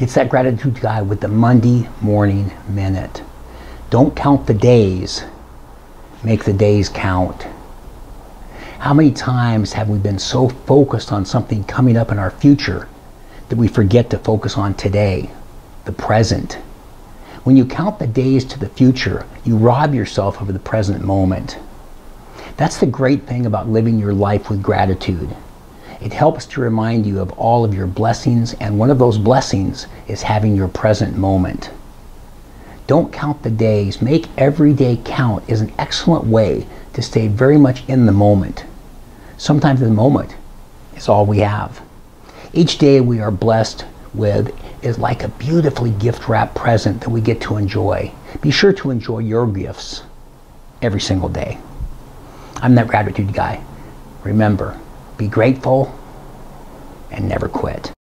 It's that gratitude guy with the Monday morning minute. Don't count the days, make the days count. How many times have we been so focused on something coming up in our future that we forget to focus on today, the present? When you count the days to the future, you rob yourself of the present moment. That's the great thing about living your life with gratitude. It helps to remind you of all of your blessings, and one of those blessings is having your present moment. Don't count the days. Make every day count is an excellent way to stay very much in the moment. Sometimes the moment is all we have. Each day we are blessed with is like a beautifully gift-wrapped present that we get to enjoy. Be sure to enjoy your gifts every single day. I'm that gratitude guy. Remember, be grateful and never quit.